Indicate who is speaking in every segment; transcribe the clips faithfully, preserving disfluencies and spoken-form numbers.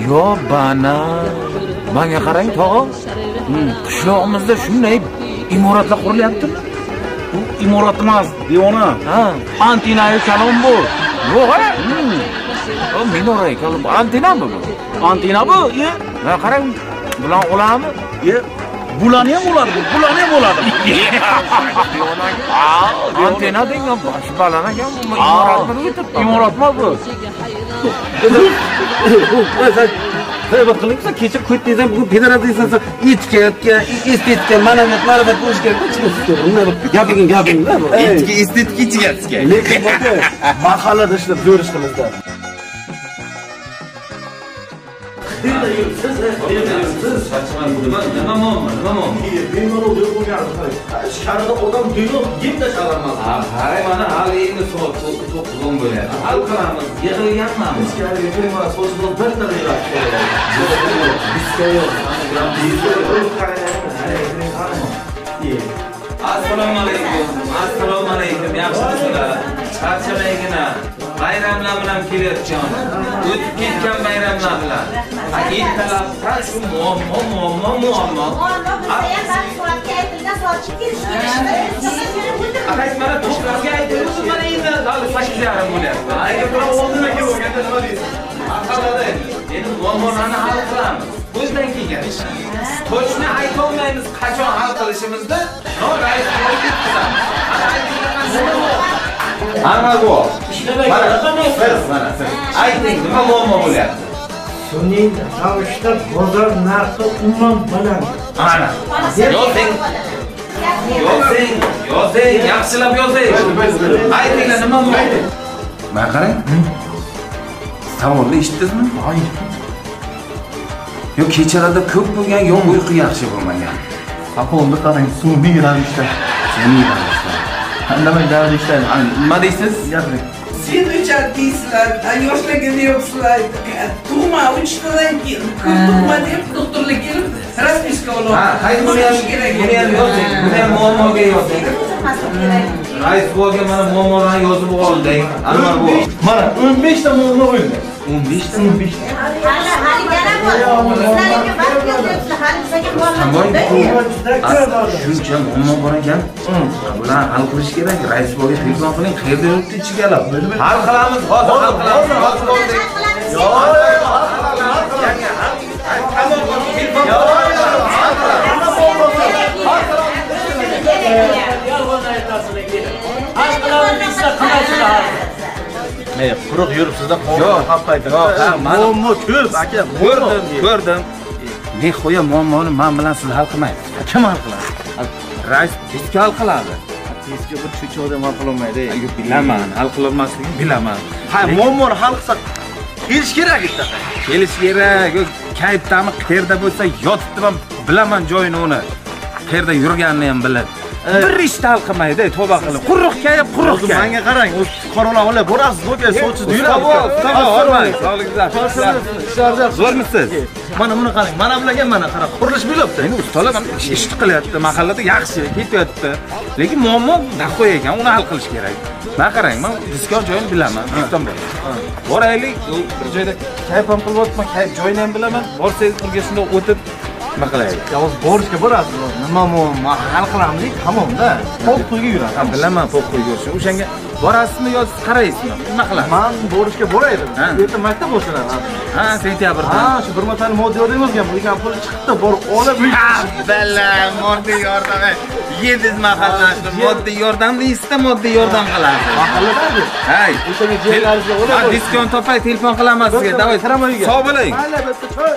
Speaker 1: Yo, bana. Menga qarang, tog'a. Qishlog'imizda shunday imoratlar qurilyaptimi?
Speaker 2: Bu imorat emas, devona.
Speaker 1: Ha,
Speaker 2: Antinaviy kalon bu.
Speaker 1: yo'q, ha? O minora kalon. Antenami bu?
Speaker 2: Antina bu, ye.
Speaker 1: Ha, qarang. Bulan olammi?
Speaker 2: Ye. Bularni ham bo'ladi, bu. Bularni ham bo'ladi.
Speaker 1: Antena degan bosh balan ekan, bu imoratmi o'tib?
Speaker 2: Imoratmi bu? Tavba qilingsa, kecha ko'tdingizdan bugun federatsiyadan etiketga, estetika, ma'naviyat, ma'rifat bo'lish kerak. Gaping, gaping, bu.
Speaker 1: Etika, estetika ichigasiga.
Speaker 2: Lekin boka, mahallada ishlab ko'rishdimizda. Nima yursiz? Nima nima muammo? Nima muammo? Bemalol deb qo'yganmiz. Shaharda odam duyuq yeb tashlamas.
Speaker 3: Ha, qarang mana hali endi soat to'qqiz o'n bo'lyapti. Hal qilamiz. Yig'ilganmanmi?
Speaker 2: Ichkariga kiring, mana so'zsiz bir daqiqa yuradi.
Speaker 3: Assalomu alaykum. Assalomu alaykum. Yaxshimisizlar? Charchamaygina. Bayramlar bilan kelayotgan. O'tib ketgan bayramlar bilan. Ha, ertalabda shu muammo, muammo, muammo. Aqay mana to'qqizga aytib, mana endi hali sakkiz yarim bo'lyapti. Agar biroq oldinga kelib o'ganda nima deysiz? Aqalada endi muammolarni hal qilamiz. O'zdan kelgan ish. To'g'ri ayta olmaymiz qachon hal qilishimizni. No, rais bo'lib ketamiz. Ana aytgan Ana bu. Mana siz, mana siz. Ayting, nima muammo bo'lyapti?
Speaker 4: Sun'iy ravishda bozor narxi umuman baland.
Speaker 3: Mana. Yozing. Yozing, yozing, yaxshilab yozing. Aytinglar nima muammo? Mana qarang. Savolni eshitdingizmi?
Speaker 4: Hayır.
Speaker 3: Yo, kechalarda ko'p bo'lgan, yo'q uyqu yaxshi bo'lmagan.
Speaker 4: Savolni qarang, sun'iy ravishda.
Speaker 3: Sun'iy ravishda.
Speaker 4: Qanday ravishda?
Speaker 3: Nima deysiz?
Speaker 4: Gapiring.
Speaker 5: Sen uchar deysizlar, yoshlarga deyapsizlar. Tug'ma uchtadan keyin, tug'ma deb doktorlik kelib, raspiska olib.
Speaker 3: Ha, qaysi buni ham buni ham yozing. Buni ham muammoga yozing. Rais bo'lgan mana muammolarni yozib oldik. Anvar bu.
Speaker 4: Mana o'n besh ta muammo bo'ldi.
Speaker 3: o'n besh ta
Speaker 4: o'n besh ta.
Speaker 6: Hali hali yana bor. Sizlarga vaqt yo'qlar, hali bizga bo'lmadi.
Speaker 3: Shuncha muammo bor ekan. Bular hal qilish kerak. Rais bo'lgan telefon qiling, qayerda yuribdi ichigalab. Hal qilamiz, hozir hal qilamiz. Hozir bo'ldik. Yo'q, hal qilamiz. Yanga hal. Tamom, telefon.
Speaker 4: Ne, quruq yuribsizda,
Speaker 3: Yo'q,
Speaker 4: haqaydi.
Speaker 3: muammo
Speaker 4: ko'p, aka.
Speaker 3: Ko'rdim, ko'rdim. Ne qo'ya muammoni men bilan siz hal qilmaysiz.
Speaker 4: Kim hal qiladi?
Speaker 3: Rais tezkor hal qiladi.
Speaker 4: Sizga bir chuchuk odam hal qila olmaydi.
Speaker 3: Yo'q, bilaman, hal qila olmasligini bilaman.
Speaker 4: Ha, muammoni hal qilsak kelish kerak edi.
Speaker 3: Kelish kerak. Kayfdami, qayerda bo'lsa yotibdi, men bilaman joyini uni. Qayerda yurganini ham biladi. Bir ish hal qilmaydi, tavba qilib. Quruq kayib, quruq kayib.
Speaker 4: Menga qarang, o'z fuqarolar olib borasiz, bo'ka sovchiz yuradi.
Speaker 3: Tamam, hormang. Sog'lig'ingizlar.
Speaker 4: Ishlarda
Speaker 3: zo'rmisiz?
Speaker 4: Mana buni qarang, mana bilan mana qarab, qurilish bo'lyapti.
Speaker 3: Endi ustalar ish qilyapti, mahallada yaxshi ketyapti. Lekin muammo nahoy ekan, uni hal qilish kerak. Men qarang, men diskor joyini bilaman, Bekton bor. Boraylik, bir joyda kayf ham qilyapman, kayf joyini ham bilaman. Borsangiz birga shunda o'tib nima qilaylik?
Speaker 4: Yolg'iz borishga borasiz. Nima muammo hal qilamiz, tamomda. Pop qo'yga yuradi.
Speaker 3: Ha, bilaman, pop qo'yga yurish. O'shanga borasizmi yo siz qaraysizmi? Nima qilasiz?
Speaker 4: Men borishga boraydim. Erta maktab boshlanadi.
Speaker 3: Ha, sentyabrda.
Speaker 4: Ha, shu bir martani moddiy yordam yozgan, bo'lgan pul chiqdi, borib olib.
Speaker 3: Bala, moddiy yordam. Yediz mahallasi moddiy yordam deysizda, moddiy yordam qilasiz.
Speaker 4: Mahallada.
Speaker 3: Hay,
Speaker 4: o'shaga jiyanlaringizga olib.
Speaker 3: Ha, diskont topay, telefon qilamiz sizga. Davay, sog' bo'ling.
Speaker 4: Mayli, bitta choy.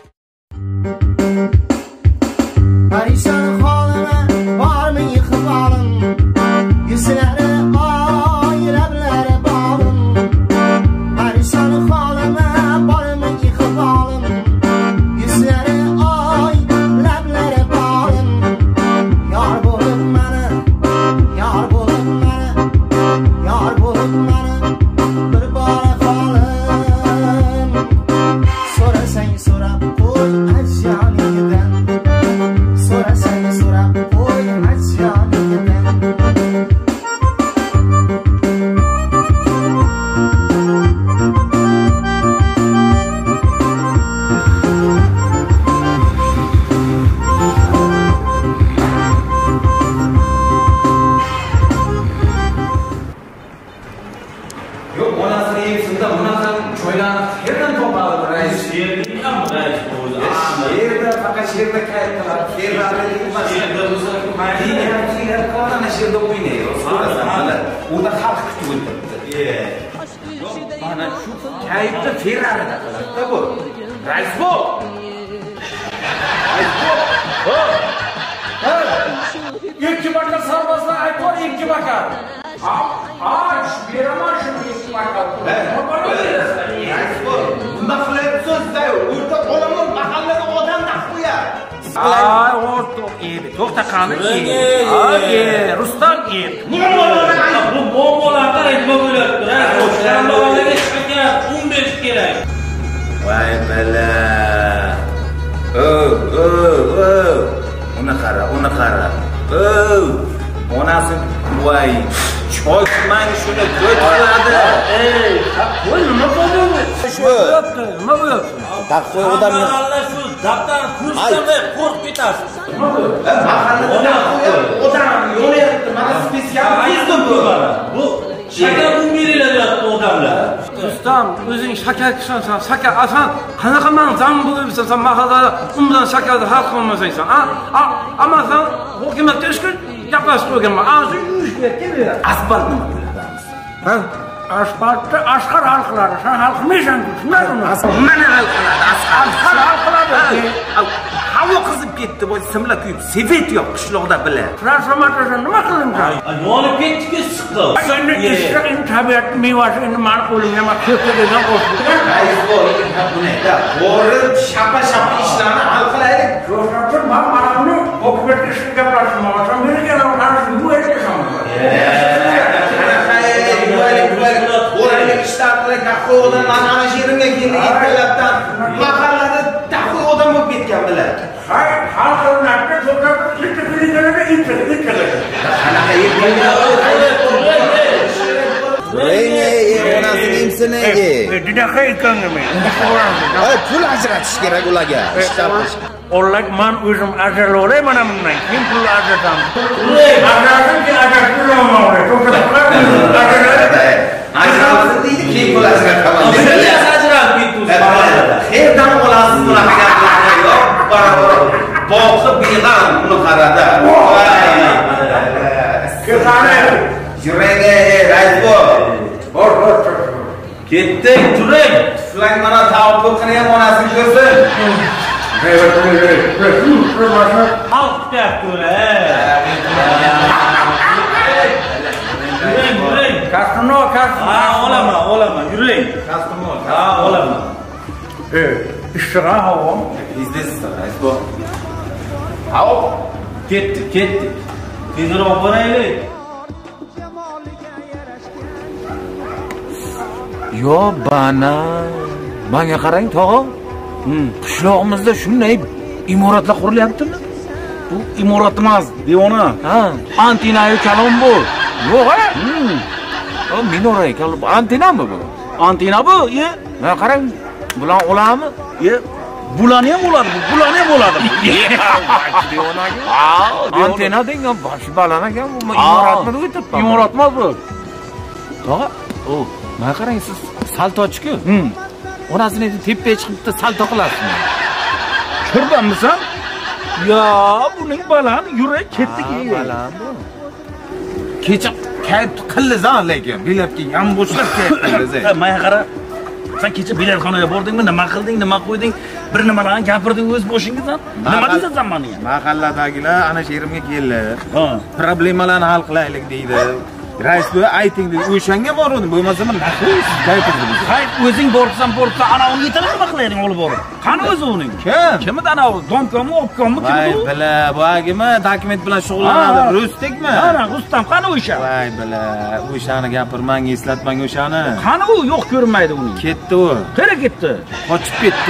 Speaker 7: Parishon holime bormi yıkılalım, yüzleri ay labları bağlım. Parishon holime bormi yıkılalım, yüzleri ay labları bağlım. Yar bulup beni, yar bulup beni, yar bulup beni, bir bara kalım. Sorasın sorap koy aşağılıktan. Sorasın sorap
Speaker 3: Ana yerda o'ynaydi. Uda xalq kutib o'tiribdi. Mana shu kayfda Ferrari'da qiladi bu. Raisbo. Raisbo. Ha. Ha. İki bakar sarmazlar aytor iki bakar. Ha, ha, beraman şunu iki bakar. Raisbo. Bunda qilyapsiz-da, o'rta olaman mahallada odam taqvoya. Ay, o'rta, edi. To'xta qani. Ay, Rustam edi. Nima bo'ladi? Bu bombalarga aytma bo'lyapti. O'shanlarga shaka o'n besh kerak. Voy bala. O, o, o. Uni qara, uni qara. O, onasi voy. Cho'kmang shuni ko'taradi. Ey, qo'y nima bo'ldi? Shu bo'pti, nima bo'pti? Taqvoy odamni mahalla shu daftar kursdan qo'rqib ketasiz. Nima bo'ldi? Mahallada odam yo'layapti. Mana spesial tizim bu. Bu shakar umirilayapti odamlar. Rustam, o'zing shakar kishansan, shakar asan. Qanaqa men zam bo'libsan, sen mahallada undan shakarni hal qilmasan, a? Ammo sen hukumatga ishqil gaplashib qo'yganman. Ana shu ishga keladi. Asfalt nima qilamiz? Ha? Asfaltni Asqar hal qiladi. Sen hal qilmaysan, tushunmadingmi? Mana hal qiladi. Asqar hal qiladi. Havo qizib ketdi, bu simlar kuyib, svet yo'q qishloqda bilan. Transformatordan nima qilingan? Yonib ketdi-ku siqdi. Sen ishqin tabiat mevasi endi meni qo'limga ham ko'pligini qo'shdi. Raisbo, bunday-da. Borib shapa-shapa ishlarni hal qilaylik. Sho'rabdir, men mana buni hukumatga ishga gaplashmoqchiman. Menga ham qarshi bu aytisham. O'raylik ishlar qilib, taqvoy odam mana ana yerimga kelib yetganlardan mahallada taqvoy odam bo'lib ketgan bilan. Hay, xalqlarga to'g'ri qilib intiladi. Qanaqa Ey, onasi kimsin ey? Juda ekanmi? Ay, pul ajratish kerak ularga. O'rlak men o'zim ajralayman mana bundan. Kim pul ajratam? Ajratim ki ajratib olmayman. To'g'ri qilib ajratib deydi, kim pul ajrataman? Siz ajratib ketdingiz. Qayerdan olasiz bunaqa gaplarni? Yo'q, barabar. Boqib beg'am uni qarada. Qani? Yuranga, Raisbo. Bor, bor. Ketdik, turing. Tuflang mana tavba qilgan onasini ko'rsin. Xalq gapdi-ku. Yuring, yuring. Kastino, kastino. Ha, olaman, olaman. Yuring. Kastino. Ha, olaman. Eh, ishra havo. Biznesi, Raisbo. Havo. Ketdik, ketdik. Tezroq boraylik. Yo bana, menga qarang tog'am. Qishlog'imizda shunday imoratlar qurilyaptimi? Bu imorat emas, devona. Ha, antinayu kalon bu. Yo'q, ha? O minora kalon. Antinami bu? Antina bu, ye? Ha, qarang. Bulan olammi? Ye, bulan ham bo'ladi, bu bulan ham bo'ladi. Devonaga. Ha, antina degan bosh balan ekan, bu imoratmi deb aytibman. Imoratmi bu? Tog'a, o mana qarang siz saltochi-ku. Hm. Onasini tepaga chiqibdi salto qilasizmi? Ko'rganmisan? Yo, buning balan yurak ketdi-ki. Balan bu. Kecha kayf qilizan lekin biletga ham bo'shlab ketdingiz. Mana qara. Sen kecha biletxonaga bordingmi? Nima qilding? Nima qo'yding? Bir nimalarni gapirding o'z boshingizdan? Nima deysan meni? Mahalladagilar ana shu yerimga keldi. Ha. Problemalarni hal qilaylik deydi. Raisbo ayting dedi. O'shanga bordim. Bo'lmasa men naqis gapirdim. Hay, o'zing borsan, borsa ana uni yetarli nima qilaylik olib borib. Qani o'zi uning? Kim? Kimda ana u? Domkomi, opkomi kim bu? Voy bila, bo'agimi dokument bilan shug'ullanadi. Rustekmi? Ana, Rustam qani o'sha? Voy bila, o'shani gapirmang, eslatmang o'shani. Qani u? Yo'q ko'rinmaydi uning. Ketdi u. Qayerga ketdi? Qochib ketdi.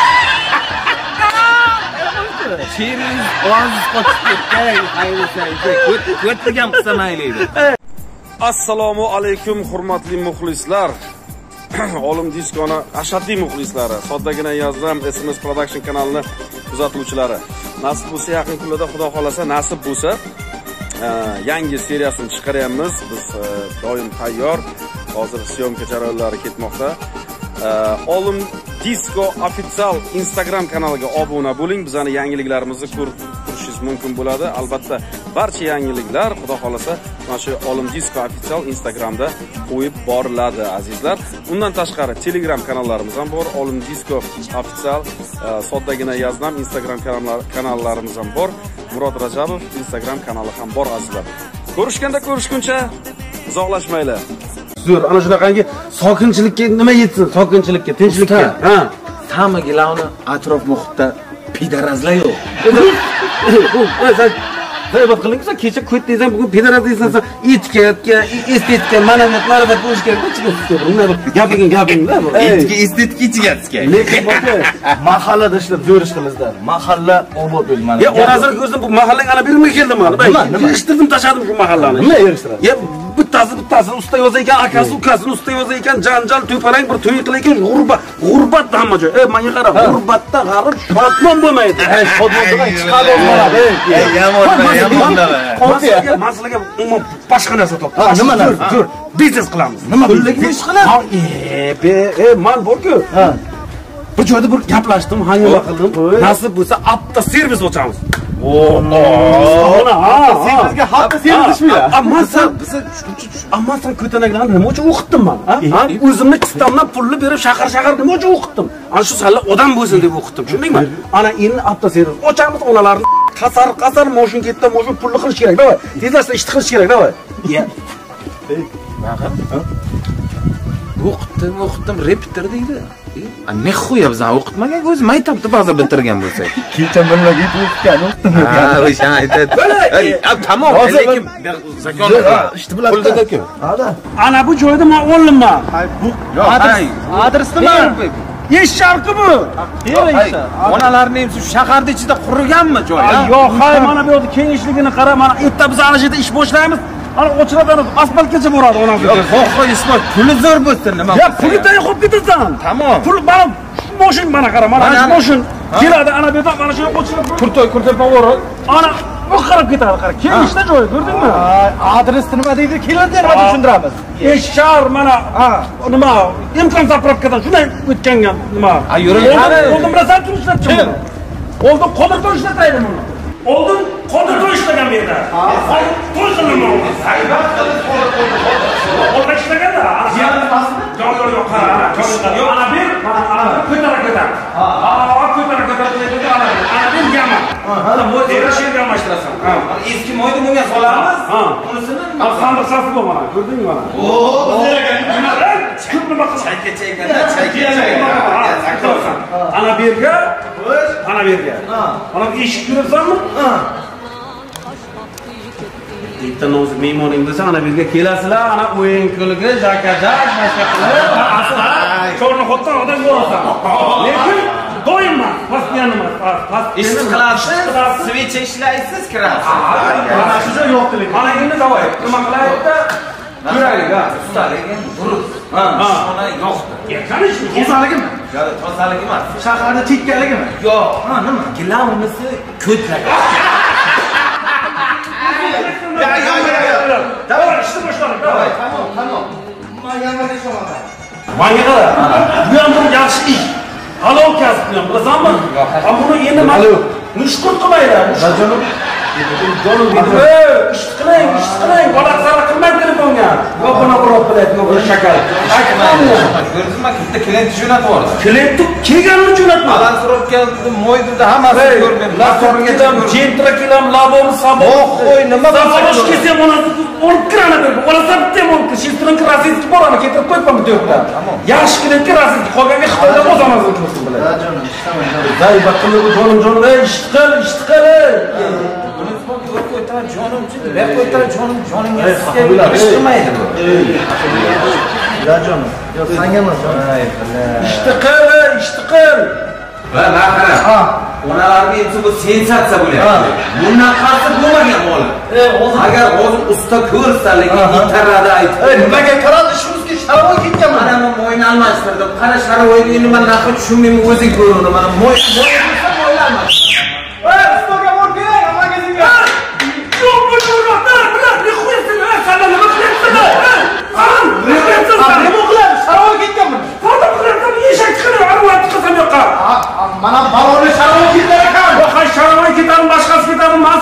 Speaker 3: Cheriz oz qochib ketdi. Hayr, ko'tligam qilsa mayli.
Speaker 8: Assalomu alaykum hurmatli muxlislar. Olim diskoni ashaddiy muxlislari, soddagina yozdim S M S Production kanalini kuzatuvchilari. Nasib bo'lsa yaqin kunlarda Xudo xolasa nasib bo'lsa yangi seriyasini chiqaryapmiz. Biz doim tayyor. Hozir syomka jarayonlari ketmoqda. Olim Disco official Instagram kanaliga obuna bo'ling. Bizning yangiliklarimizni ko'rib turishingiz mumkin bo'ladi. Albatta, barcha yangiliklar xudo xolasa mana shu Olim Disco official Instagramda qo'yib boriladi azizlar. Undan tashqari Telegram kanallarimiz ham bor. Olim Disco official soddagina yaznam Instagram kanallarimiz ham bor. Murod Rajabov Instagram kanali ham bor azizlar. Ko'rishganda ko'rishguncha uzoqlashmaylar.
Speaker 3: Zo'r, ana shunaqangi sokinchilikka nima yetsin? Sokinchilikka, tinchlikka. Ha.
Speaker 1: Hammagilarni atrof muhitda pidarazlar yo'q.
Speaker 3: Sen g'aybat qilingsa, kecha ko'tdingsan, bugun pidaraz deysan, etiketga, estetika, ma'naviyat, ma'rifat bo'lish kerak. Nima bir gaping, gapinglar.
Speaker 1: Etika, estetika ichiga.
Speaker 4: Lekin mahallada ishlab zo'rish qilizlar. Mahalla obod bo'l mana.
Speaker 3: Ya, o'razir ko'rdim, bu mahallang ana birga keldim mana. Nima? Yig'ishtirdim, tashladim shu mahallani.
Speaker 4: Nima yig'ishtirasiz?
Speaker 3: Ya, bittasi bittasi usta yozar ekan, akasi ukasini usta yozar ekan, janjal, to'palang bir to'y qilar ekan, g'urbat, g'urbat hamma joy. Ey, menga qara, g'urbatda g'arib shotmon bo'lmaydi.
Speaker 4: Ey, shotmondan chiqadi oladi.
Speaker 1: Ey, yomon, yomon dava.
Speaker 3: Masalaga umuman boshqa narsa topdi.
Speaker 4: Ha, nima narsa?
Speaker 3: Zo'r, biznes qilamiz.
Speaker 4: Nima pullikni ish qilamiz?
Speaker 3: Ha, e, be, e, mal bor-ku.
Speaker 4: Ha.
Speaker 3: Bir joyda bir gaplashdim, hangima qildim. Nasib bo'lsa, apta servis ochamiz.
Speaker 4: Sizga hatto sevdishmi?
Speaker 3: Ammo sen ammo sen ko'tanaklarni nima uchun o'qitdim men? Ha? O'zimni kistamdan pulni berib shaqar-shaqar nima uchun o'qitdim? Ana shu salla odam bo'lsin deb o'qitdim, tushundingmi? Ana endi apta servis ochamiz, onalarni qasar qasar moshin ketdi, moshin pulni qilish kerak, davay. Tezlashda ish qilish kerak, davay. Ya.
Speaker 1: O'qitdim, o'qitdim, repetir deydi. Ne xuya bizdan o'qitmagan, o'zi maktabda ba'zi bitirgan bo'lsak.
Speaker 4: Kecha bilmagan o'qitgan, o'qitdim.
Speaker 1: Ha, o'sha aytadi. Tamom, lekin zakonlar
Speaker 4: ishni biladi-ku.
Speaker 3: Ana bu joyda men o'g'limman.
Speaker 4: Adres, adres nima?
Speaker 3: Yesharki bu.
Speaker 1: Onalarni ham shu shaharda ichida quriganmi joy?
Speaker 3: Yo'q, hay, mana bu yerda kengishligini qara, mana erta biz ana yerda ish boshlaymiz. Ana o'chiradan asfaltgacha boradi onasi.
Speaker 1: Yo'q, qo'y, ismot, puli zo'r bo'lsin, nima?
Speaker 3: Ya, puldan qo'yib ketasan.
Speaker 1: Tamom.
Speaker 3: Pul mana shu moshin mana qara, mana shu moshin keladi, ana bu yerda mana shu o'chirib
Speaker 1: Kurtoy, kurtoy pavor.
Speaker 3: ana bu qarab ketadi, qara. Kengishda joy, ko'rdingmi?
Speaker 4: Adres nima deydi? Keladi, nima tushuntiramiz.
Speaker 3: Eshar mana nima imkon zapravkadan shunday o'tgangan nima?
Speaker 1: Ha, yuring.
Speaker 3: Oldin bilasan kim ishlatgan? Oldin qodirda ishlataydi buni. Oldin qodirda ishlagan bu yerda. Hozir to'y qilaman. Saybat qilib qodirda ishlaganda. Yo'q, yo'q, yo'q, qara. Yo'q, ana bir, ana ko'tara ko'tar. Ha, ko'tara ko'tar deydi, ana. Ana bir yama. Ana bu yerda sher yamashtirasın. Ha.
Speaker 1: Eski moyda bunga solamiz.
Speaker 3: Ha.
Speaker 1: Unisini
Speaker 3: Ha, sandiq safi bu mana. Ko'rdingmi mana?
Speaker 1: Oo, bizlarga
Speaker 3: nima? Nima qilsan?
Speaker 1: chayka chayganda, chayka chayganda.
Speaker 3: Ana bu yerga, ana bu yerga. Ana eshik ko'rsanmi? Ha. Ertadan o'zi me'moring bo'lsa, ana bu yerga kelasizlar, ana o'yin kulgi, jakajak, boshqa qilib, asla cho'rni xotdan odam ko'rasan. Lekin doim pastyan emas, past.
Speaker 1: Ish qilasiz, svecha ishlaysiz, kirasiz.
Speaker 3: Mana shu joy yo'q lekin. Mana endi davay. Nima qilaylikda? Ko'raylik, ha.
Speaker 1: Ustaligim durust. Ha, ona yo'qdi.
Speaker 3: Qanish, tozaligimi?
Speaker 1: Yo'q, tozalik emas.
Speaker 3: Shaharda tekkaligimi?
Speaker 1: Yo'q. Ha, nima? Gilamimizni ko'tlagan.
Speaker 3: Ya, ya, ya. Davay, ishni boshladik, davay.
Speaker 1: Tamom, tamom.
Speaker 3: Menga qara. Bu ham bir yaxshi ish. Halol kasb bilan, bilasanmi? Ammo buni endi men mushkul qilmayman. Rajonim. Jonim dedim, "Ey, ish qiling, ish qiling, bola qara qilmang telefonga." Yo'q, buni birov bilan, yo'q, buni shakar.
Speaker 1: Ko'rdingizmi, bitta klient jo'natib yubordi.
Speaker 3: Klient kelganini jo'natma.
Speaker 1: Balandroqga mo'ydida hammasini ko'rdim.
Speaker 3: Lasorga jentra kelam, labom, sabon.
Speaker 1: Yo'q, qo'y, nima
Speaker 3: Sabon kelsa onasi olib kirana berib, olasa bitta olib, shiltrin kirasiz borani keltirib qo'yibman bu yerda. Yaxshi klient kirasiz, qolganga Xitoydan o'z onasini ko'rsin bilan.
Speaker 4: Rajonim, ishtamayman.
Speaker 3: Zaybat qilib jonim jonim, ey, ish qil, ish qil.
Speaker 1: Qo'ytar jonim, ber qo'ytar jonim, joningga sizga ish qilmaydi bu.
Speaker 4: Rajonim, yo'q, senga emas.
Speaker 3: Ishni qil, ishni qil.
Speaker 1: Va naqara. Ha, onalarga endi bu sensatsiya bo'lyapti. Bunaqasi bo'lmagan bola. Agar hozir usta ko'rsa, lekin itarada aytib.
Speaker 4: Ey, nimaga qaradi, ishimizga sharoit ketganmi?
Speaker 1: Mana men mo'yni almashtirdim. Qara sharoitni endi men narxi tushunmayman, o'zing ko'raver. Mana mo'y, mo'y bo'lsa mo'y almashtirdim.
Speaker 3: Ey, ustoga borib keling, magazinga. Yo'q, bu yo'qda, bular ne qo'ysin, ha, sana nima qilyapsan? San, nima qilyapsan?
Speaker 4: Nima qiladi? Sharoit ketganmi?
Speaker 3: Qanday qilyapsan? Eshak qilib, arvat qilsam yo'qqa.
Speaker 4: Mana baloni sharoit ketar ekan.
Speaker 3: Yo'q, sharoit ketadi, boshqasi ketadi, men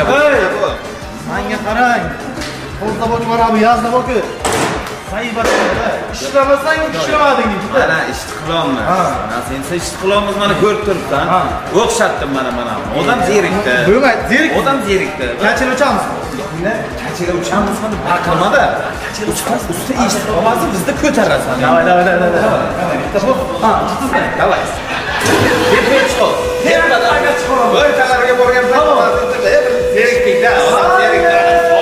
Speaker 1: boshqa.
Speaker 4: Menga qarang. Qo'lda bo'ch mana bu yazda bo'ki. Saybatda ishlamasang ishlamading.
Speaker 1: Mana ish qilolmayman. Mana sen ish qilolmaymiz, mana ko'rib turibsan. O'xshatdim mana mana. Odam zerikdi.
Speaker 4: Bo'lmay, zerikdi.
Speaker 1: Odam zerikdi.
Speaker 4: Kachira uchamiz.
Speaker 1: Ne? Kachira uchamiz mana baqirmada. Usta usta eshitib olmasa bizni ko'tarasan.
Speaker 4: Davay, davay, davay, davay. Ha, chiqsin.
Speaker 1: Davay. Hep hep chiq. Hep qadamga chiqaman. Voy, talarga borgan paytda zerikdik-da. Odam zerikdi.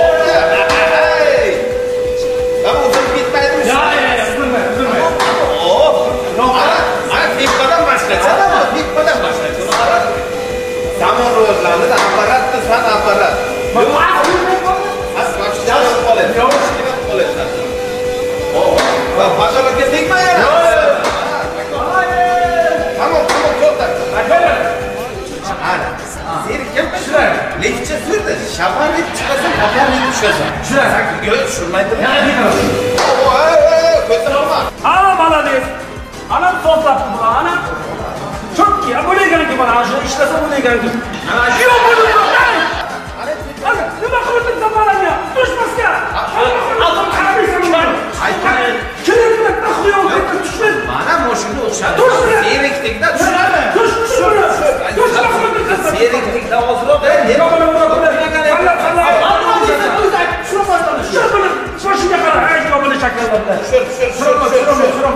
Speaker 1: Lekçe sürdü. Şaban hep çıkasın, kapıya hep çıkasın. Şuraya sanki göğüs şurmaydı. Ya ne kadar? Oo, kötü olma.
Speaker 2: Ana bana değil. Anam sol taptı buna, ana. Çok ki, bu ne geldi bana? Şunu işlese bu ne geldi? Yok bunu yok, lan! Hadi, ne bakıyorsun sen bana ya? Düşmez ya! Altın karabıysan bunlar!
Speaker 1: Hayır.
Speaker 2: Kilimle takılıyor, düşmez!
Speaker 1: Bana moşunda okşadı.
Speaker 2: Dur şuraya!
Speaker 1: Seyrektikte düşer mi?
Speaker 2: Düş, düş şuraya! Düş şuraya!
Speaker 1: Seyrektikte ozro be.
Speaker 2: Ne bana bana bana! Allah Allah! Allah Allah! Şuna başlanır! Şuna bana! Şuna şuna kadar! Her şey bana şaklalarlar!
Speaker 1: Şur, şur, şur, şur, şur, şur.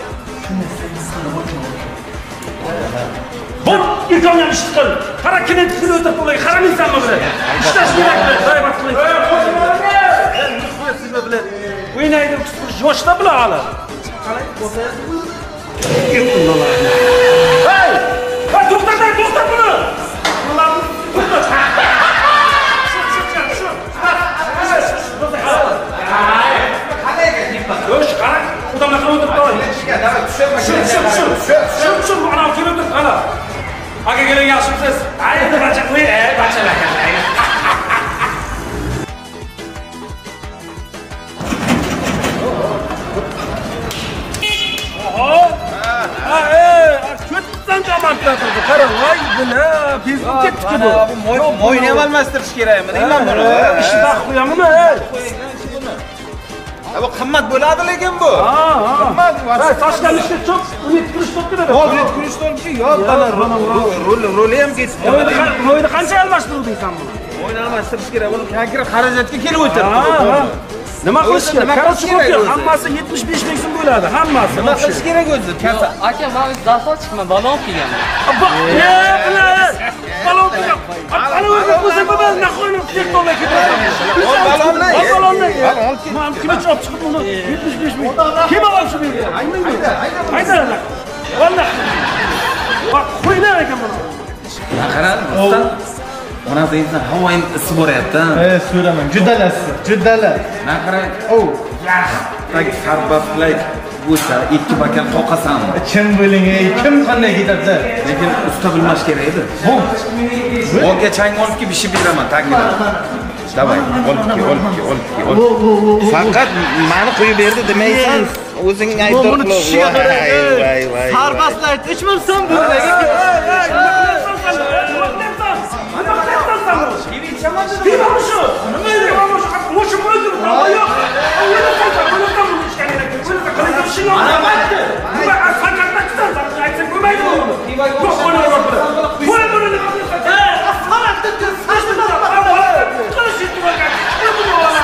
Speaker 2: Bol ilk oynamıştıkları. Kara kinetisini ötüp olayı. Kara insan mı bile? İşte şimdi bile. Daya bak bile. Oynaydı tutmuş. Yoşta bile hala. Hey! Ha doktor da doktor bunu. Allah'ım doktor. Yoş kara. Odamla kalı oturup kalay. Şur şur şur. Şur şur bu anam kilo oturup kala. Aga gelin yaşımsız. Haydi bacaklı. Eee bacaklı. Oho. Ha eee. Kötüden camantlatırdı. Kara vay bu ne? Bizim gitti ki bu.
Speaker 1: Bu oynayam almastırış kerak mi? Deyman bunu.
Speaker 2: İşi dağıtmayamı mı? Hey.
Speaker 1: Bu qimmat bo'ladi lekin bu.
Speaker 2: Ha, ha. Qimmat. Ha, tashlanishga çok umid qilish to'p dedi.
Speaker 1: Umid qilish to'pki, yo'q, bana rol rol ham ketdi.
Speaker 2: Ro'yni qancha almashtirding sen buni?
Speaker 1: O'yin almashtirish kerak. Buni konkret xarajatga kelib o'tirdi.
Speaker 2: Nima qilish kerak? Qarshi qo'ying. Hammasi yetmish besh ming so'm bo'ladi. Hammasi.
Speaker 1: Nima qilish kerak o'zi? Kasa.
Speaker 9: Aka, men dastor chiqman, balon qilganman.
Speaker 2: Ne bilan? Balon qilgan. Balon o'zi bo'lmay, naxoyni sektorga ketaman.
Speaker 1: Balonni.
Speaker 2: Balonni. Men kimich olib chiqib uni yetmish besh ming. Kim olib shu yerga? Hayda. Hayda. Vallahi. Bak qo'ylar ekan buni.
Speaker 1: Qarang, usta. Ona deysan, havoyim isi bo'ryapti.
Speaker 4: Eh, so'raman. Juddalasiz, juddala.
Speaker 1: Men qarang.
Speaker 4: Oh,
Speaker 1: Yax. Tak sarbaflay bo'lsa, ikki bakal qoqasan.
Speaker 4: kim bo'ling, ey, kim qanday ketadi?
Speaker 1: Lekin usta bilmash kerak edi. Bolga chang olib kelib pishib beraman, taklif. Davay, olib kel, olib kel, olib kel, olib kel. Faqat meni qo'yib berdi demaysan, o'zing aytib
Speaker 4: Buni tushiga qarang. Sarbaslar uchmir so'm bo'ladi.
Speaker 2: Kim olmuş? Kim olmuş? Olmuş mu öldü? Tamam yok. Öyle kalsa böyle tam bunu işgal edecek. Böyle de kalacak bir şey yok. Ana baktı. Bu bak sakatlık tutar. Sen ayıtsın gömeydin onu. Yok böyle yok böyle. Böyle böyle ne yapıyorsun? He. Aslan attın. Saçma sapan. Ama öyle. Kılıç gitti bakar. Ne bu oğlan?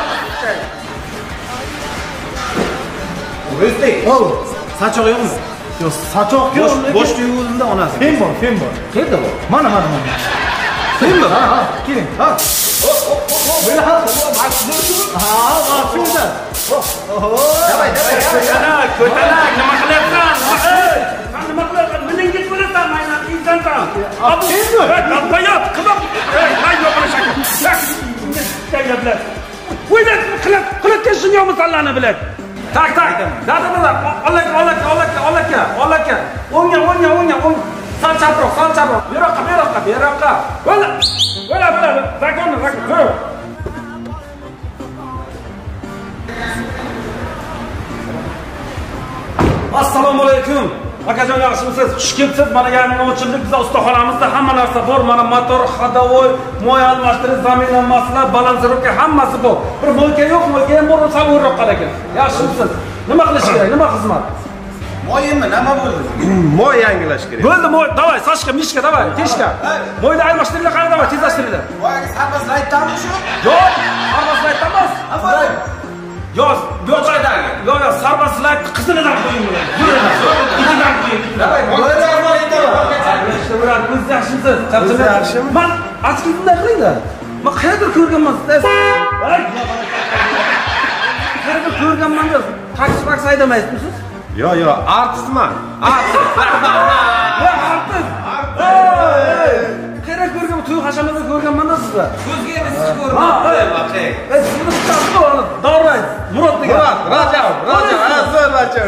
Speaker 1: O'zbek.
Speaker 4: Oh, sachoq yo'qmi? Yo'q, sachoq yo'q.
Speaker 1: Bosh tuyulunda onasi.
Speaker 4: Fen bor, fen bor.
Speaker 1: Qayerda bor?
Speaker 4: Mana, mana, mana.
Speaker 1: Senmi?
Speaker 4: Ha, ha, keling. Ha. Böyle ha. Ha, ha, şurada. Oho.
Speaker 1: Davay, davay,
Speaker 2: Kötelak, kötelak. Nima qilyapsan? Sen nima qilyapsan? Mening git bo'lasan, mayna insonsan. Abu. Qo'yib, qilib. Hay yo'qni shakl. Gaplar. O'ylab qilib, qilib teshing yo'qmi sallani bilad. Tak, tak. Da, da, da. Olak, olak, olak, olak, olak. O'ngga, o'ngga, o'ngga, o'ng. Sal chaproq, sal chaproq. Beroqqa, beroqqa, beroqqa. Bo'la. Bo'la, bo'la. Zakonni, zakon. Assalomu alaykum. Akajon yaxshimisiz? Xush kelibsiz. Mana yangi ochildik. Biz ustaxonamizda hamma narsa bor. Mana motor, ходовой, moy almashtirish, zaminlanmalar, balansirovka hammasi bor. Bir mo'lka yo'q, mo'lka ham bor, samo'roq qara ekan. Yaxshimisiz? Nima qilish kerak? Nima xizmat?
Speaker 1: Moyimi nima bo'ldi? Moy yangilash kerak.
Speaker 2: Bo'ldi, moy, davay, Sashka, Mishka, davay, teshka. Moyni almashtiringlar, qani davay, tezlashtiringlar.
Speaker 1: Moyga sarpas laytdami shu?
Speaker 2: Yo'q, sarpas laytamiz. Afar. Yo'q, yo'q, yo'q, yo'q, sarpas layt qizilidan qo'ying bular. Yuraman. Itidan qo'ying. Davay, moyni almashtiringlar. Işte bular ko'z yaxshimisiz? Ko'z yaxshimi? Men askizimda qilingda. Men qayerdir ko'rganman siz. Voy. Qayerdir ko'rganman-da. Taksi taksi haydamaysiz?
Speaker 1: Yo yo, artistman. Artist.
Speaker 2: Voy, artist. Ey! Qayerda ko'rgan, to'y hashamada ko'rganman-da sizlar.
Speaker 3: Ko'zga endi siz ko'rmaysiz. Baqay.
Speaker 2: Ey, sizni tutasiz, davray. Murod degan.
Speaker 1: Murod, Rajab, Rajab, ha, so'z Rajab.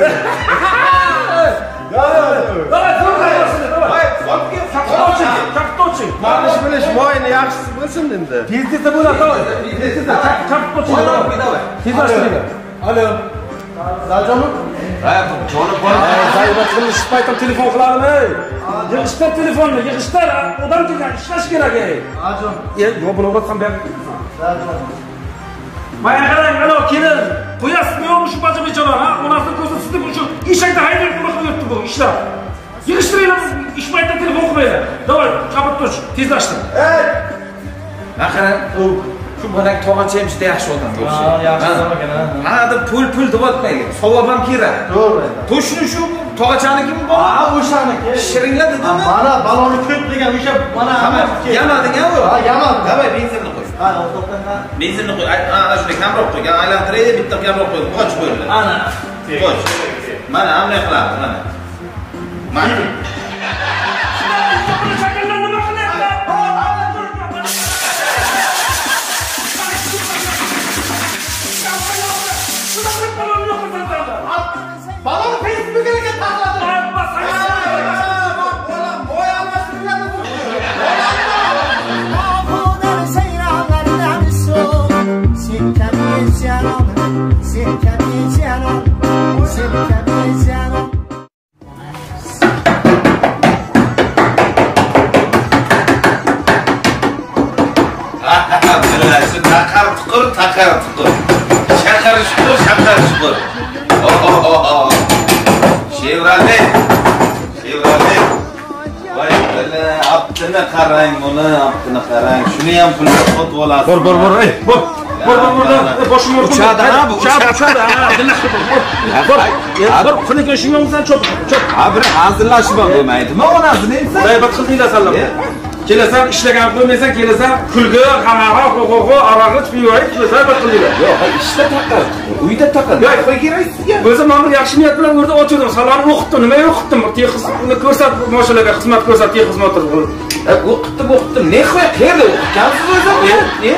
Speaker 1: Yo yo.
Speaker 2: Davay, ko'rgansiz, davay. Olib kaftochin, kaftochin.
Speaker 1: Manish bilish moyni yaxshisi bo'lsin endi.
Speaker 2: Tezda bo'ladi, davay. Tezda kaftochin. Davay. Tezlashtiringlar. Alo. Rajonim?
Speaker 3: Ha, jonim bor.
Speaker 2: Zaybat qilish paytim telefon qilarim, ey. Yig'ishtir telefonni, yig'ishtir. Odam kelgan, ishlash kerak, ey. Rajon. Ey, yo buni o'ratsam ber. Rajon. Mana qarang, ana kelin. Qo'yasizmi yo'qmi shu bacha becholar, ha? Onasini ko'zini tutib shu eshakda haydab qilib yuribdi bu ishlar. Yig'ishtiringlar, ish paytida telefon qilmaylar. Davay, kapib tur, tezlashtir. Ey!
Speaker 3: Mana qarang, u shu bolang tog'acha ham juda yaxshi odam bo'lsa.
Speaker 2: Ha, yaxshi odam ekan, ha.
Speaker 3: Mana deb pul pul deb o'tmaydi. Savob ham kerak.
Speaker 2: To'g'ri.
Speaker 3: To'shni shu tog'achaniki bor.
Speaker 2: Ha, o'shaniki.
Speaker 3: Shirinlar dedimi?
Speaker 2: Mana baloni ko'p degan o'sha mana
Speaker 3: yamading-a u?
Speaker 2: Ha, yamadim.
Speaker 3: Davay, benzinni qo'y.
Speaker 2: Ha, to'xtanglar.
Speaker 3: Benzinni qo'y. Ana shunday kamroq qo'y. Aylantiray, bitta kamroq qo'y. Qoch qo'yinglar.
Speaker 2: Ana.
Speaker 3: Qoch. Mana hamma qilamiz, mana. Mana.
Speaker 2: Balon Facebook'ga taqladi.
Speaker 3: Takar tukur, takar tukur. Şakar şukur, şakar şukur. Oh oh oh oh. Chevrolet. Chevrolet. Vay bala, aptini qarang buni, aptini qarang. Shuni ham pulga sotib olasiz.
Speaker 2: Bor bor bor, ey, bor. Bor bor bor, boshim o'rdi.
Speaker 3: Uchadi ha bu,
Speaker 2: uchadi, uchadi. Ha, dinlashib bor. Bor. Bor, qiligan shunga olsan chop, chop.
Speaker 3: Ha, bir hazillashib bo'lmaydimi? Onasini esa.
Speaker 2: G'aybat qildinglar sallam. Kelasan ishlagan qo'ymaysan, kelasan kulgi, qamara, qo'qo'qo, arag'ich, pivoy, g'aybat qildinglar.
Speaker 3: Yo'q, ishda taqal. Uyda taqal.
Speaker 2: Yo'q, qo'y kerak sizga. O'zim mana yaxshi niyat bilan o'rda ochdim, salonni o'qitdim, nima o'qitdim? Texnikani ko'rsat, mashinalarga xizmat ko'rsat, xizmat qilib.
Speaker 3: O'qitdim, o'qitdim. Ne qo'y, qayerda o'qigansiz o'zim? Ne?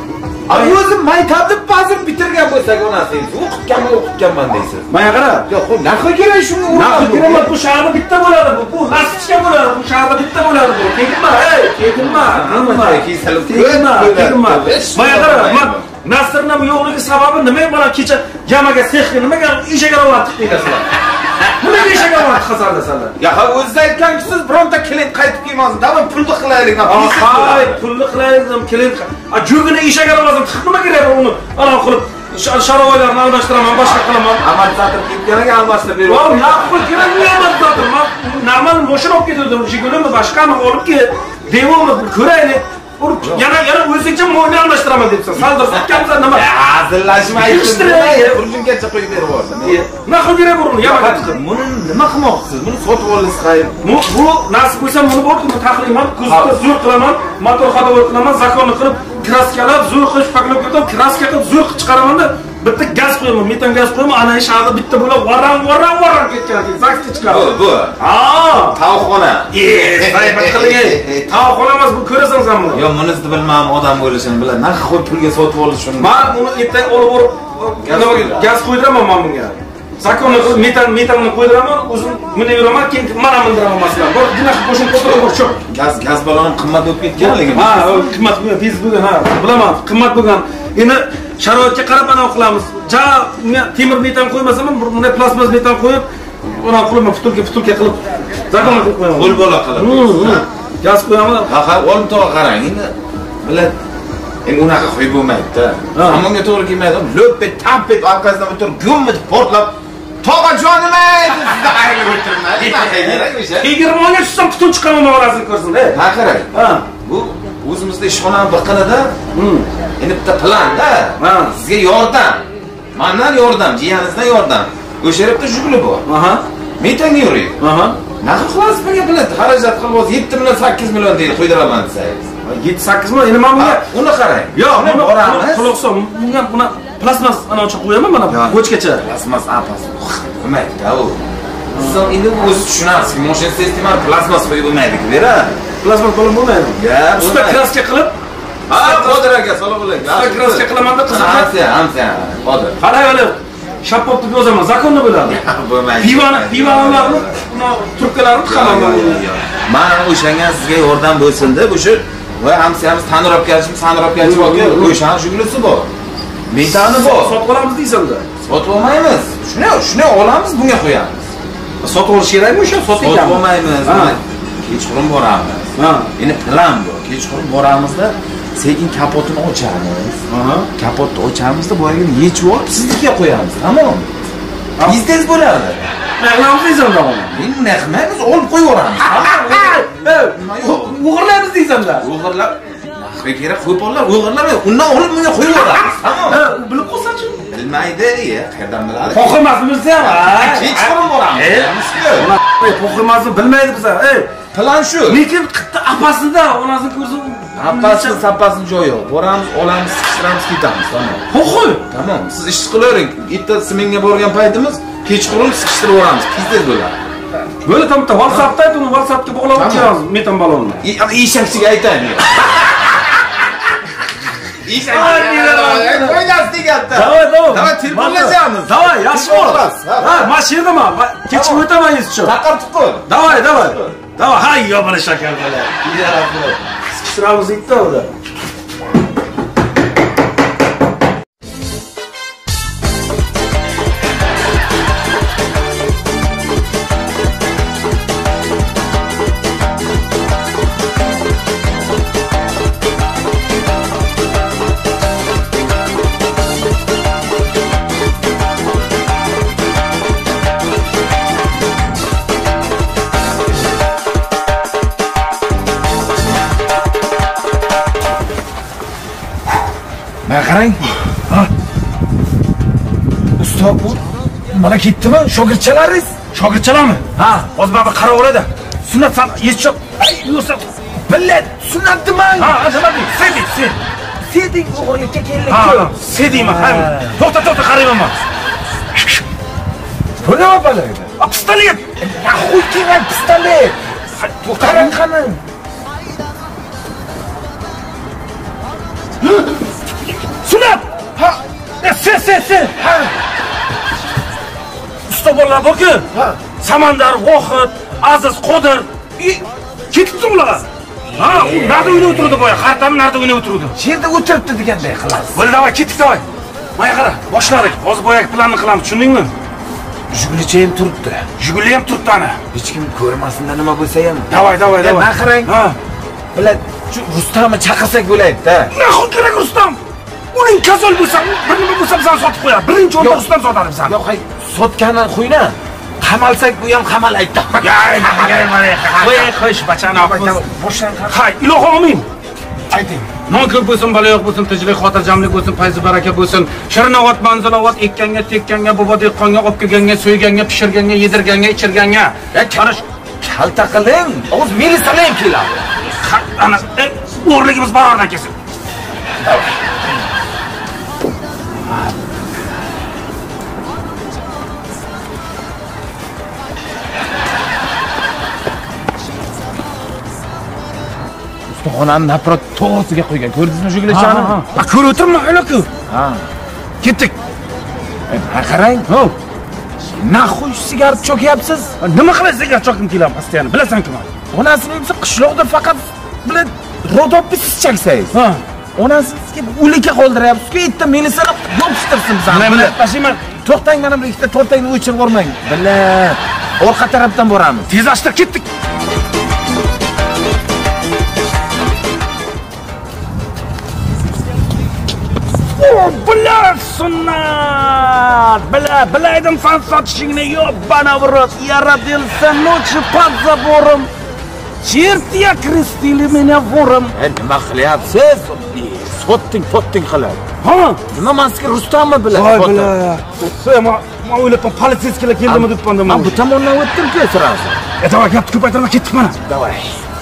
Speaker 3: Abi o'zim maktabni bazir bitirgan bo'lsak onasiz, o'qitganman, o'qitganman deysiz.
Speaker 2: Mana qara.
Speaker 3: Yo'q, naql kerak shunga o'rab.
Speaker 2: Naql kerak, bu shaharda bitta bo'ladi bu. Bu nasibga bo'ladi, bu shaharda bitta bo'ladi bu. Tekinma, ey, tekinma.
Speaker 3: Nima kesilib
Speaker 2: tekinma, tekinma. Mana qara, men Nasrning yo'qligi sababi nima? Mana kecha jamaga sexga nimaga eshak olib chiqdinglar? Nimaga eshak olib chiqasizlar?
Speaker 3: Ya ha o'zingiz aytganingiz bironta klient qaytib kelmasin. Davay pulni qilaylik.
Speaker 2: Hay, pulni qilaylik, klient. A jo'gini eshak olib chiqib nima kerak uni? Ana qilib sharoitlarni almashtiraman, boshqa qilaman.
Speaker 3: Amaliyator ketganiga almashtirib berib.
Speaker 2: Voy, naqul kerak amaliyator. Men normal mashina olib ketdim, Jigulimi boshqani olib ket. Devomni ko'raylik. Yana yana o'zingcha mo'yni almashtiraman debsan. Saldir sotgansan nima?
Speaker 3: Hazillashmaysiz. Urjungacha qo'yib berib yubordim.
Speaker 2: Nima qilib kerak buni? Yamaga chiqib.
Speaker 3: Buni nima qilmoqchisiz? Buni sotib olasiz qayerda?
Speaker 2: Bu bu nasib bo'lsa buni bordim, taxliman, kuzda zo'r qilaman, motor ходовой qilaman, zakonni qilib, kraskalab, zo'r qilib paklab ketaman, kraska qilib zo'r qilib chiqaraman-da, bitta gaz qo'yaman, metan gaz qo'yaman, ana shaharda bitta bo'lib varan varan varan ketgan ekan, zakni chiqadi.
Speaker 3: Bu, bu.
Speaker 2: Ha,
Speaker 3: tavxona.
Speaker 2: Ey, g'aybat qiling. Tavxona emas, bu ko'rasan sen buni.
Speaker 3: Yo, bunisini bilmadim, odam bo'lishini bilaman. Narx qo'yib pulga sotib olish shuni.
Speaker 2: Men uni ertaga olib borib, gaz qo'ydiraman men bunga. Zakonni qilib metan metanni qo'ydiraman, o'zim mina yuraman, keyin mana mindiraman masalan. Bor, dinash qo'shib qo'yib bor, cho'p.
Speaker 3: Gaz gaz baloni qimmat bo'lib ketganligini.
Speaker 2: Ha, qimmat bo'lgan, tez bo'lgan, ha. Bilaman, qimmat bo'lgan. Endi sharoitga qarab ana qilamiz. Ja, temir metan qo'ymasam, bunday plastmas metan qo'yib, Buna qo'yma, futulka futulka qilib. Zakon qilib qo'yaman.
Speaker 1: Qo'l bola qilib.
Speaker 2: Gaz qo'yaman.
Speaker 1: Ha, ha, olim to'g'ri qarang. Endi bilan endi unaqa qo'yib bo'lmaydi-da. Hamonga to'g'ri kelmaydi. Lo'pet, tampet orqasidan o'tirib, gumit portlab To'g'a jonim ey, sizda ayrılib o'tirmadi.
Speaker 2: yigirma ga tushsam butun chiqaman orasini ko'rsin.
Speaker 1: Ha, qarang.
Speaker 2: Ha.
Speaker 1: Bu o'zimizda ishxonani biqinida, endi bitta plan-da. Sizga yordam. Mendan yordam, jiyaningizdan yordam. O'sha yerda juguli bor. Aha. Metanga yuring. Aha. Naqd qilasiz bunga bilet, xarajat qilib o'z yetti million sakkiz million deydi, qo'ydiraman desangiz.
Speaker 2: yetti sakkiz million, endi men bunga
Speaker 1: uni qarang.
Speaker 2: Yo'q, men boramiz. Quloqson, bunga buni plasmas anacha qo'yaman mana bochkacha.
Speaker 1: Plasmas apas. Bo'lmaydi-da u. Siz endi o'zi tushunasiz, mashina sistemani plasmas qo'yib bo'lmaydi-ku, vera.
Speaker 2: Plasmas bo'lib bo'lmaydi.
Speaker 1: Ya,
Speaker 2: usta kraska qilib,
Speaker 1: ha, Qodir aka, salom alaykum.
Speaker 2: usta kraska qilaman-da qiziq.
Speaker 1: Hamsa, hamsa, Qodir.
Speaker 2: Qarang hali shaffof deb yozaman, zakonni bo'ladi.
Speaker 1: Bo'lmaydi.
Speaker 2: Pivani, pivolarni, buni turkalarni tiqaman men.
Speaker 1: Men o'shanga sizga yordam bo'lsin deb o'sha va hamsamiz tanirobgarchilik, sanirobgarchilik borku, o'shani shugulisi bor. Metani bor.
Speaker 2: Sotib olamiz deysan-da.
Speaker 1: Sotib olmaymiz. Shuni, shuni olamiz, bunga qo'yamiz.
Speaker 2: Sotib olish kerakmi o'sha? Sotib
Speaker 1: Sotib olmaymiz. Kechqurun boramiz. Ha. Endi plan bor. Kechqurun boramizda sekin kapotini ochamiz. Aha. Kapotni ochamiz-da, boyagini yechib olib siznikiga qo'yamiz. Tamom. Biznes bo'ladi.
Speaker 2: Mehmonimiz deysan-da uni.
Speaker 1: Endi mehmonimiz olib qo'yaveramiz.
Speaker 2: O'g'irlaymiz deysan-da.
Speaker 1: O'g'irlab naqdga kerak qo'yponlar, o'g'irlar undan olib bunga qo'yaveramiz. Tamom.
Speaker 2: Ha, bilib qolsa-chi?
Speaker 1: Bilmaydi, qayerdan biladi?
Speaker 2: Qo'qimasimiz ham, ha.
Speaker 1: Kechqurun boramiz.
Speaker 2: Qo'qimasni bilmaydi biza. Ey,
Speaker 1: plan shu.
Speaker 2: Lekin qitta apasida onasini ko'rsa,
Speaker 1: apasini, sapasini joyi yo'q. Boramiz, olamiz, siqtiramiz, ketamiz, tamom.
Speaker 2: Qo'qoy.
Speaker 1: Tamom. Siz ish qilavering. Bitta smenga borgan paytimiz kechqurun siqtirib olamiz. Tez bo'ladi.
Speaker 2: Böyle tam da WhatsApp'ta uni WhatsApp'ga bog'lab o'tiramiz metan balonni.
Speaker 1: Eshakchiga aytaymi? Eshakchiga qo'yasiz deganda.
Speaker 2: Davay, davay.
Speaker 1: Davay, telefonlashamiz.
Speaker 2: Davay, yaxshi bo'ldi. Ha, mashinadaman. Kechib o'taman yezchi.
Speaker 1: Taqartib qo'y.
Speaker 2: Davay, davay. Davay, hay yo bana shakar bola. Siqtiramiz itda unda.
Speaker 1: Qarang. Ha. Usta bu mana ketdimi? Shogirdchalaringiz?
Speaker 2: Shogirdchalarmi? Ha, hozir baba qarab oladi. Sunnat san yetishib, ay, yo'sa
Speaker 1: billat, sunnatdimi?
Speaker 2: Ha, nima deydi? Seding, sed.
Speaker 1: Seding o'g'irlikka keldik.
Speaker 2: Ha, sedingmi? Ha. To'xta, to'xta, qarayman.
Speaker 1: Bu nima bo'ladi?
Speaker 2: Pistolet.
Speaker 1: Naxuy kerak pistolet. Qarang qani.
Speaker 2: Sunat! Ha! Se, se, se! Ha! Usta bolalar borku? Ha! Samandar, Vohid, Aziz, Qodir. Ketibdi ular. Ha, u narda o'ynab o'tirdi boya. Qartam narda o'ynab o'tirdi.
Speaker 1: Yerda o'tiribdi deganday qilasiz.
Speaker 2: Bo'ldi, davay, ketdik, davay. Mana qara, boshladik. Hozir boyagi planni qilamiz, tushundingmi?
Speaker 1: Jigulicha ham turibdi.
Speaker 2: Jiguli ham turibdi ana.
Speaker 1: Hech kim ko'rmasinda nima bo'lsa ham.
Speaker 2: Davay, davay, davay.
Speaker 1: Mana qarang. Ha. Bilat, shu Rustamni chaqirsak bo'laydi-da.
Speaker 2: Nahot kerak Rustam? Uning kasol bo'lsa, bir nima bo'lsa bizani sotib qo'yadi. Birinchi o'rinda Rustam sotadi bizani.
Speaker 1: Yo'q, hay, sotgandan qo'yna. Qamalsak bu ham qamalaydi.
Speaker 2: Yay, yay, mana. Qo'y, qo'sh bachani olib.
Speaker 1: Boshdan
Speaker 2: hay, ilohi omin. Ayting. Non ko'p bo'lsin, balo yo'q bo'lsin, tinchlik, xotirjamlik bo'lsin, fayz baraka bo'lsin. Shirinovat, manzilovat, ekkanga, tekkanga, bobo dehqonga, olib kelganga, so'yganga, pishirganga, yedirganga, ichirganga.
Speaker 1: Qara kalta qiling. O'z milisalar keladi.
Speaker 2: Ana, o'rligimiz barordan kelsin.
Speaker 1: Xonani naprot to'g'risiga qo'ygan. Ko'rdingizmi shu gilishani?
Speaker 2: Ha, ko'rib o'tirman, anaku.
Speaker 1: Ha.
Speaker 2: Ketdik.
Speaker 1: Ha, qarang.
Speaker 2: Ho.
Speaker 1: Naxuy sigaret chokyapsiz?
Speaker 2: Nima qilasiz sigaret chokim kelyapman, astiyani. Bilasan-ku men.
Speaker 1: Onasining o'zi qishloqda faqat bilan rodopisiz chaksangiz.
Speaker 2: Ha.
Speaker 1: Onasizga o'likka qoldiryapsiz-ku, yerda milisalar yopishtirsin bizani.
Speaker 2: Nima tashiyman?
Speaker 1: To'xtang, mana bu ikkita to'rtangni o'chirib yormang. Billat. Orqa tarafdan boramiz.
Speaker 2: Tezlashtir, ketdik. O, bilar sunnat. Bila, bilaydim sen sotishingni yo'q bana vurib. Yaradilsa nochi под забором. Черти окрестили меня вором.
Speaker 1: E, nima qilyapsiz? Sotting, potting qilib.
Speaker 2: Ha?
Speaker 1: Nima masker Rustammi bilan?
Speaker 2: Voy bila. Sen ma ma o'ylabman, politsiyaskilar keldimi deb qandim.
Speaker 1: Men bu tomondan o'tdim-ku sirasi.
Speaker 2: E, davay, gapni ko'paytirma, ketdik mana.
Speaker 1: Davay.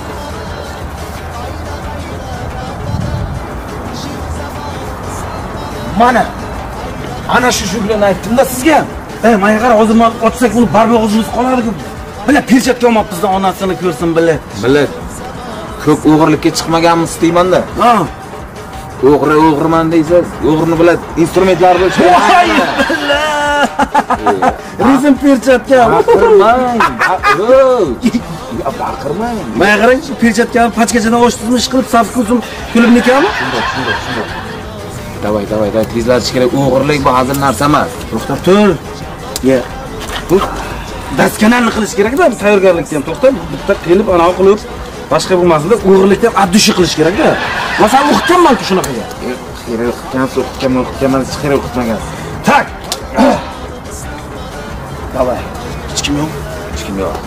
Speaker 1: Mana. Ana shu shu bilan aytdim-da sizga.
Speaker 2: E, menga qara, hozir men otsak buni barmoq o'zimiz qoladi-ku. Bila, perchatka olmoqmiz-da, onasini ko'rsin, bila.
Speaker 1: Bilib. Ko'p o'g'irlikka chiqmaganmiz deyman-da.
Speaker 2: Ha.
Speaker 1: O'g'ri o'g'riman deysiz, o'g'rini biladi, instrumentlar bo'lishi.
Speaker 2: Voy bila. Rizm perchatka.
Speaker 1: Baqirmang. Baqirmang.
Speaker 2: Menga qarang, shu perchatkani pachkachadan ochdizmi, ish qilib saf ko'zim kulib ekanmi?
Speaker 1: Shundoq, shundoq, shundoq. Davay, davay, davay, tezlatish kerak. O'g'irlik bu hazil narsa emas.
Speaker 2: To'xtab tur. Ye. Bu daskanalni qilish kerak-da, tayyorgarlikda ham. To'xtab, bitta qilib, ana qilib, boshqa bo'lmasin-da, o'g'irlikda addushi qilish kerak-da. Masalan, o'qitganman-ku shunaqaga.
Speaker 1: Kerak o'qitgansiz, o'qitganman, o'qitgansiz, kerak o'qitmagansiz.
Speaker 2: Tak.
Speaker 1: Davay.
Speaker 2: Hech kim yo'q.
Speaker 1: Hech kim yo'q.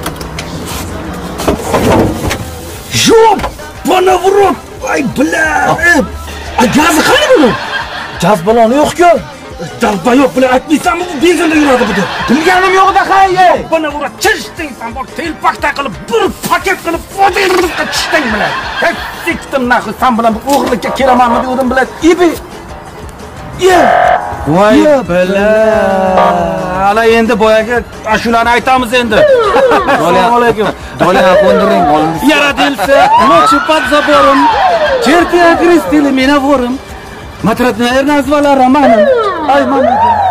Speaker 2: Yo'q, bana vurib. Ay, bila. Ay, gazi qani buni?
Speaker 1: Gaz baloni yo'q-ku.
Speaker 2: Dalba yo'q, bila aytmaysanmi, bu benzinda yuradi bu.
Speaker 1: Bilganim yo'q-da, hay.
Speaker 2: Bana vurib, chishding sen, bor telpakda qilib, bir paket qilib, fodirlikka tushding bila. Hech siktim naxi, sen bilan bu o'g'irlikka kelamanmi dedim bila. Ibi. Ye. Voy bila. Ala endi boyaga ashulani aytamiz endi. Assalomu alaykum.
Speaker 1: Dolar qo'ndiring, olingiz.
Speaker 2: Yaradilsa, nochi под забором. Черти окрестили меня вором. Матrat, наверное, назвала Романом. Ай, мама.